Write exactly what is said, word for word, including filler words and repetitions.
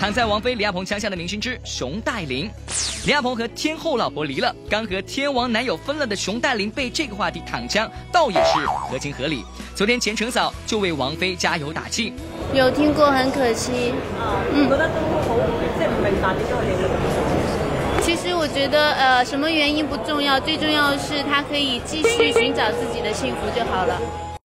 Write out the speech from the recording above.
躺在王菲、李亚鹏枪下的明星之熊黛林。李亚鹏和天后老婆离了，刚和天王男友分了的熊黛林被这个话题躺枪，倒也是合情合理。昨天前程嫂就为王菲加油打气， 有听過，很可惜。 啊，嗯，覺得都好，即係唔明白點解佢哋會咁做。 其實我覺得，呃，什麼原因不重要，最重要的是他可以繼續尋找自己的幸福就好了。